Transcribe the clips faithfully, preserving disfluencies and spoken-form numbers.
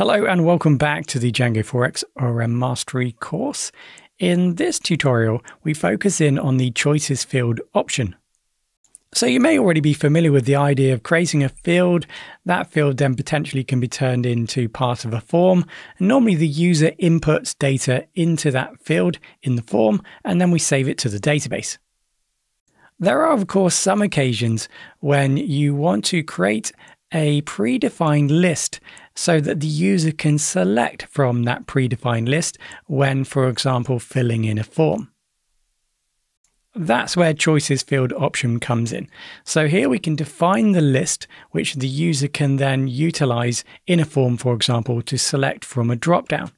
Hello and welcome back to the Django four X O R M Mastery course. In this tutorial, we focus in on the choices field option. So you may already be familiar with the idea of creating a field. That field then potentially can be turned into part of a form. And normally the user inputs data into that field in the form, and then we save it to the database. There are, of course, some occasions when you want to create a predefined list so that the user can select from that predefined list when, for example, filling in a form. That's where choices field option comes in. So here we can define the list which the user can then utilize in a form, for example, to select from a dropdown.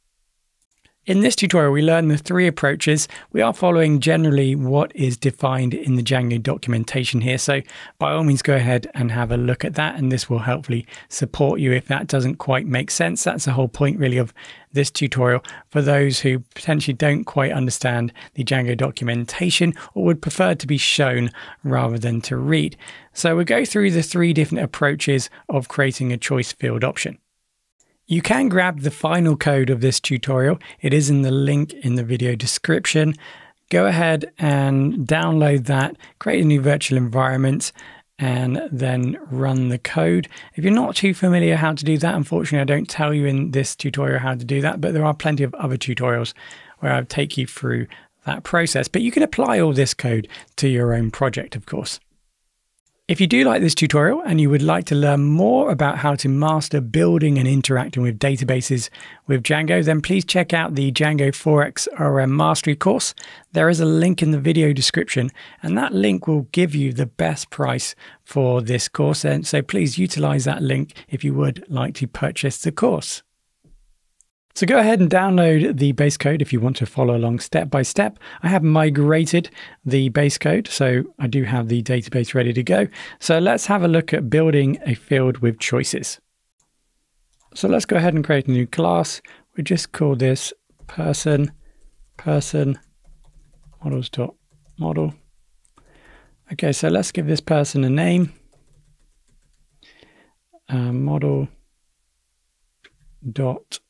In this tutorial, we learn the three approaches. We are following generally what is defined in the Django documentation here. So by all means, go ahead and have a look at that. And this will hopefully support you if that doesn't quite make sense. That's the whole point really of this tutorial for those who potentially don't quite understand the Django documentation or would prefer to be shown rather than to read. So we'll go through the three different approaches of creating a choice field option. You can grab the final code of this tutorial. It is in the link in the video description. Go ahead and download that, create a new virtual environment, and then run the code. If you're not too familiar how to do that, unfortunately, I don't tell you in this tutorial how to do that, but there are plenty of other tutorials where I'll take you through that process. But you can apply all this code to your own project, of course. If you do like this tutorial and you would like to learn more about how to master building and interacting with databases with Django, then please check out the Django four X O R M Mastery course. There is a link in the video description, and that link will give you the best price for this course. And so please utilize that link if you would like to purchase the course. So go ahead and download the base code if you want to follow along step by step. I have migrated the base code, so I do have the database ready to go. So let's have a look at building a field with choices. So let's go ahead and create a new class. We just call this person, person, models.model. Okay, so let's give this person a name. Uh, model dot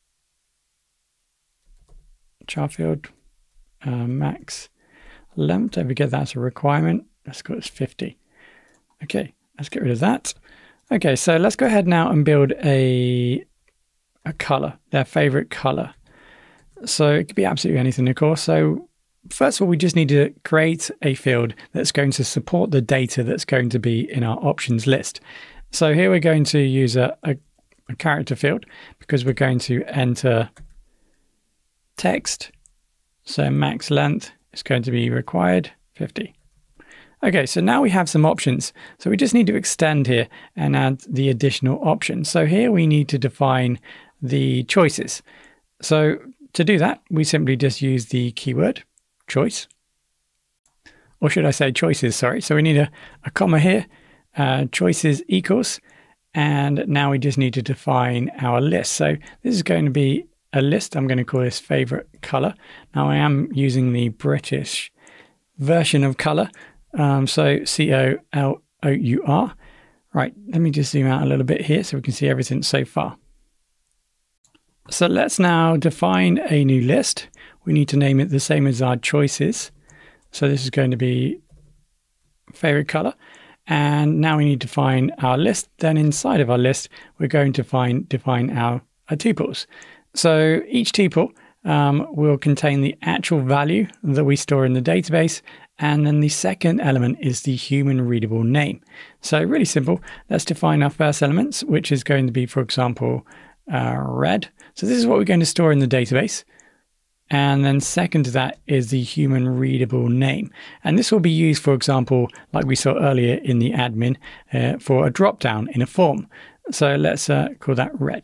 char field, uh, max length. Don't forget that's a requirement. Let's go as fifty. Okay, let's get rid of that. Okay, so let's go ahead now and build a a color, their favorite color. So it could be absolutely anything, of course. So first of all, we just need to create a field that's going to support the data that's going to be in our options list. So here we're going to use a, a, a character field because we're going to enter text. So max length is going to be required fifty. Okay, so now we have some options. So we just need to extend here and add the additional options. So here we need to define the choices. So to do that, we simply just use the keyword choice, or should I say choices, sorry. So we need a, a comma here, uh, choices equals, and now we just need to define our list. So this is going to be a list. I'm going to call this favorite color. Now I am using the British version of color. Um, so C O L O U R. Right, let me just zoom out a little bit here so we can see everything so far. So let's now define a new list. We need to name it the same as our choices. So this is going to be favorite color. And now we need to find our list. Then inside of our list, we're going to find define our, our tuples. So each tuple um, will contain the actual value that we store in the database. And then the second element is the human readable name. So really simple. Let's define our first elements, which is going to be, for example, uh, red. So this is what we're going to store in the database. And then second to that is the human readable name. And this will be used, for example, like we saw earlier in the admin, uh, for a dropdown in a form. So let's uh, call that red.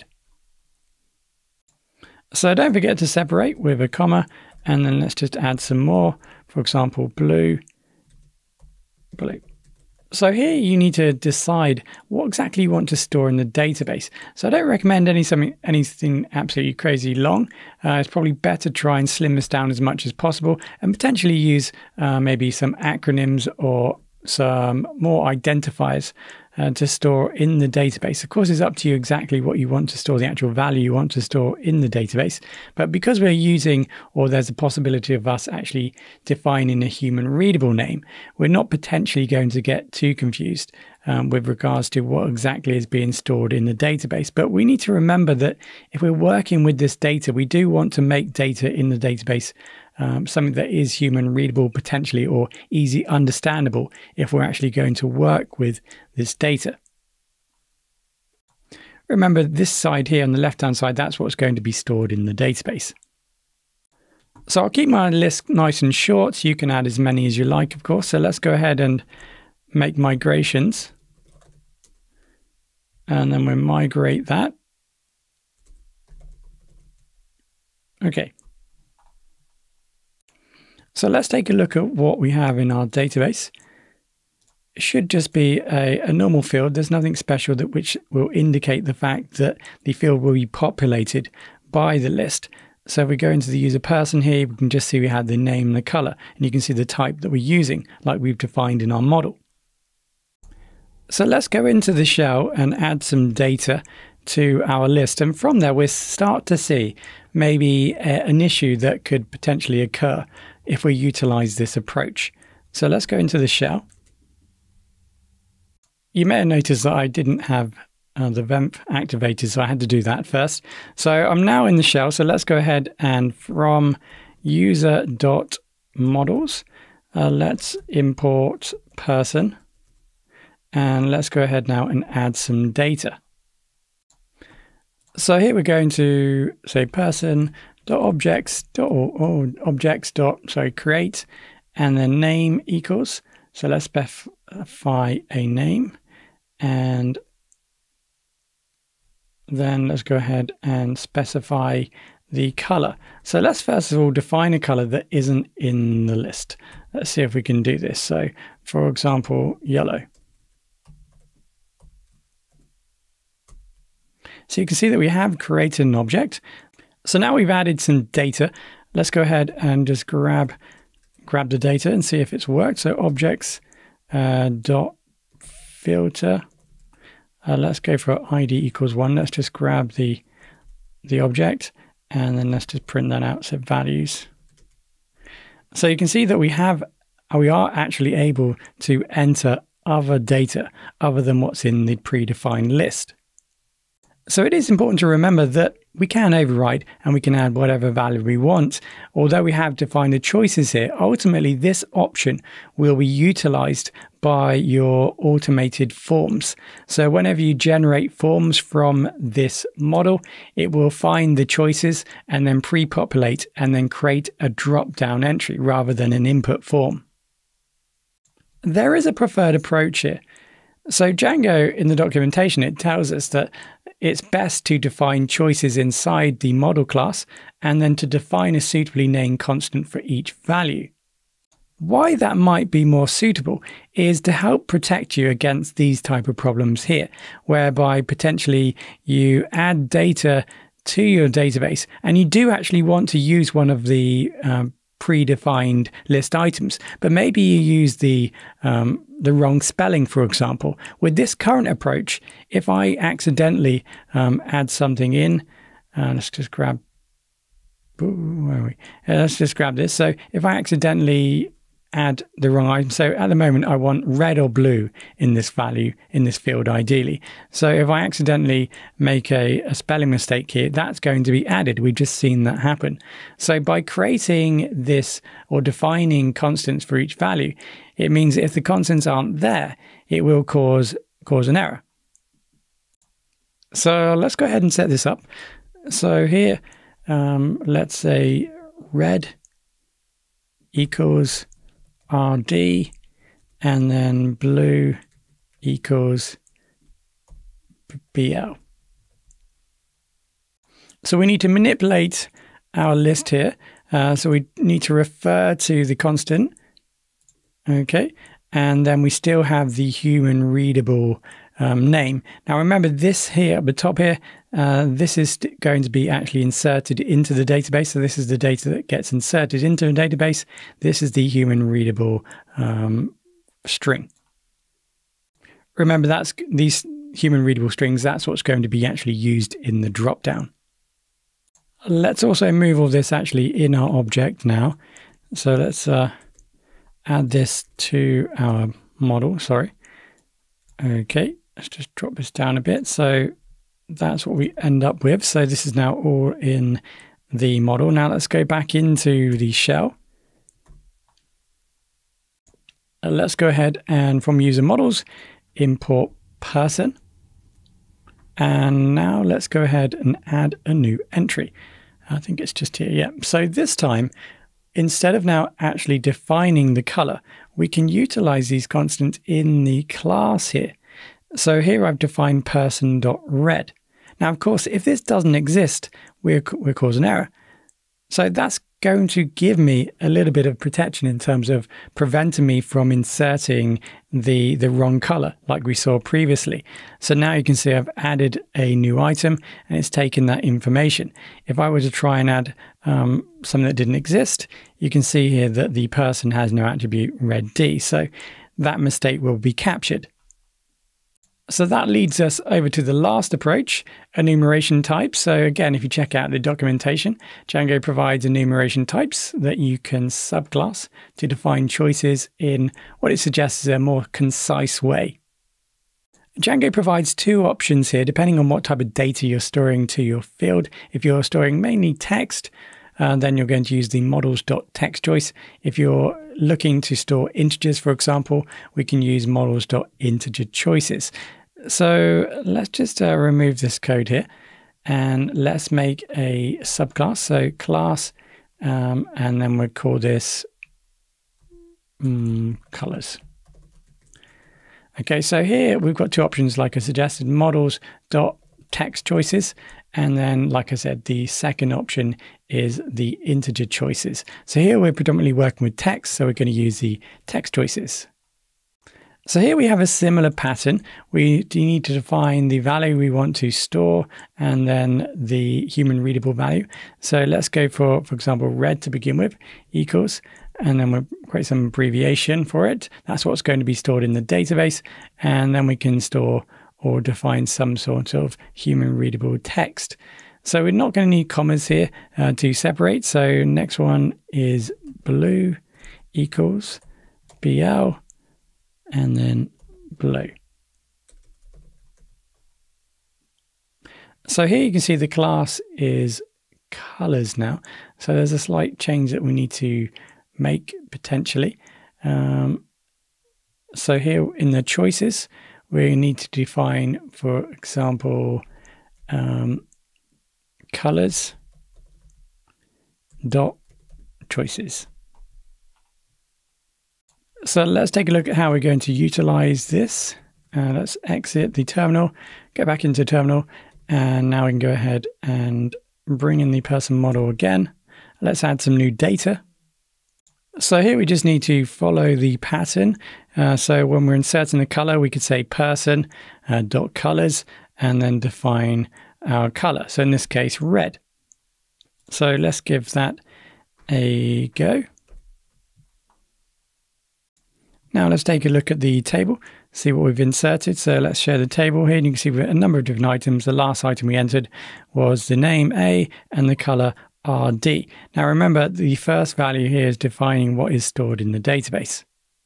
So don't forget to separate with a comma, and then let's just add some more. For example, blue, blue. So here you need to decide what exactly you want to store in the database. So I don't recommend any, something, anything absolutely crazy long. Uh, it's probably better to try and slim this down as much as possible and potentially use uh, maybe some acronyms or some more identifiers uh, to store in the database. Of course, it's up to you exactly what you want to store, the actual value you want to store in the database. But because we're using, or there's a possibility of us actually defining a human readable name, we're not potentially going to get too confused um, with regards to what exactly is being stored in the database. But we need to remember that if we're working with this data, we do want to make data in the database Um, something that is human readable potentially, or easy understandable if we're actually going to work with this data. Remember, this side here on the left hand side, that's what's going to be stored in the database. So I'll keep my list nice and short. You can add as many as you like, of course. So let's go ahead and make migrations, and then we'll migrate that. Okay. So let's take a look at what we have in our database. It should just be a, a normal field. There's nothing special that which will indicate the fact that the field will be populated by the list. So if we go into the user person here, we can just see we have the name and the color, and you can see the type that we're using, like we've defined in our model. So let's go into the shell and add some data to our list. And from there, we'll start to see maybe a, an issue that could potentially occur if we utilize this approach. So let's go into the shell. You may have noticed that I didn't have uh, the vemp activated, so I had to do that first. So I'm now in the shell. So let's go ahead and from user.models, uh, let's import person. And let's go ahead now and add some data. So here we're going to say person dot objects dot or, or objects dot sorry create, and then name equals. So let's specify a name, and then let's go ahead and specify the color. So let's first of all define a color that isn't in the list. Let's see if we can do this. So for example, yellow. So you can see that we have created an object. So now we've added some data. Let's go ahead and just grab grab the data and see if it's worked. So objects uh, dot filter. Uh, let's go for I D equals one. Let's just grab the the object, and then let's just print that out. So values. So you can see that we have we are actually able to enter other data other than what's in the predefined list. So it is important to remember that we can override and we can add whatever value we want. Although we have defined the choices here, ultimately this option will be utilized by your automated forms. So whenever you generate forms from this model, it will find the choices and then pre-populate and then create a drop-down entry rather than an input form. There is a preferred approach here. So Django, in the documentation, it tells us that it's best to define choices inside the model class and then to define a suitably named constant for each value. Why that might be more suitable is to help protect you against these type of problems here, whereby potentially you add data to your database and you do actually want to use one of the um, predefined list items, but maybe you use the um, the wrong spelling, for example. With this current approach, if I accidentally um, add something in, uh, let's just grab, where are we? Uh, let's just grab this. So if I accidentally add the wrong item, so at the moment I want red or blue in this value, in this field ideally. So if I accidentally make a, a spelling mistake here, that's going to be added. We've just seen that happen. So by creating this or defining constants for each value, it means if the constants aren't there, it will cause, cause an error. So let's go ahead and set this up. So here, um, let's say red equals R D, and then blue equals B L. So we need to manipulate our list here. Uh, so we need to refer to the constant. Okay. And then we still have the human readable um, name. Now remember this here at the top here, uh, this is going to be actually inserted into the database. So this is the data that gets inserted into a database. This is the human readable um, string. remember that's these human readable strings, that's what's going to be actually used in the dropdown. Let's also move all this actually in our object now. So let's uh, add this to our model, sorry. Okay, let's just drop this down a bit. So that's what we end up with. So this is now all in the model. Now let's go back into the shell. Uh, let's go ahead and from user models, import person. And now let's go ahead and add a new entry. I think it's just here. Yeah. So this time, instead of now actually defining the color, we can utilize these constants in the class here. So here I've defined person.red. Now, of course, if this doesn't exist, we're, we're causing error. So that's going to give me a little bit of protection in terms of preventing me from inserting the, the wrong color like we saw previously. So now you can see I've added a new item and it's taken that information. If I were to try and add um, something that didn't exist, you can see here that the person has no attribute red D. So that mistake will be captured. So that leads us over to the last approach, enumeration types. So again, if you check out the documentation, Django provides enumeration types that you can subclass to define choices in what it suggests is a more concise way. Django provides two options here, depending on what type of data you're storing to your field. If you're storing mainly text, Uh, then you're going to use the models.text choice. If you're looking to store integers, for example, we can use models.integer choices. So let's just uh, remove this code here and let's make a subclass. So class, um, and then we'll call this um, colors. Okay, so here we've got two options, like I suggested, models.text choices. And then, like I said, the second option is the integer choices. So here we're predominantly working with text, so we're going to use the text choices. So here we have a similar pattern. We do need to define the value we want to store and then the human readable value. So let's go for, for example, red to begin with, equals, and then we'll create some abbreviation for it. That's what's going to be stored in the database. And then we can store or define some sort of human readable text. So we're not going to need commas here uh, to separate. So next one is blue equals B L and then blue. So here you can see the class is colors now. So there's a slight change that we need to make potentially. Um, so here in the choices, we need to define, for example, um, colors dot choices. So let's take a look at how we're going to utilize this. Uh, let's exit the terminal, go back into terminal, and now we can go ahead and bring in the person model again. Let's add some new data. So here we just need to follow the pattern. Uh, so when we're inserting the color, we could say person uh, dot colors and then define our color. So in this case, red. So let's give that a go. Now let's take a look at the table, see what we've inserted. So let's share the table here. And you can see we've got a number of different items. The last item we entered was the name A and the color R D. Now remember, the first value here is defining what is stored in the database.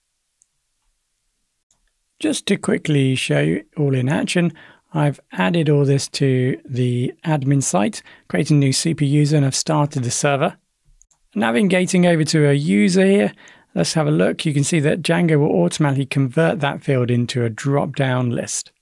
Just to quickly show you all in action, I've added all this to the admin site, created a new super user, and I've started the server. Navigating over to a user here, let's have a look. You can see that Django will automatically convert that field into a drop-down list.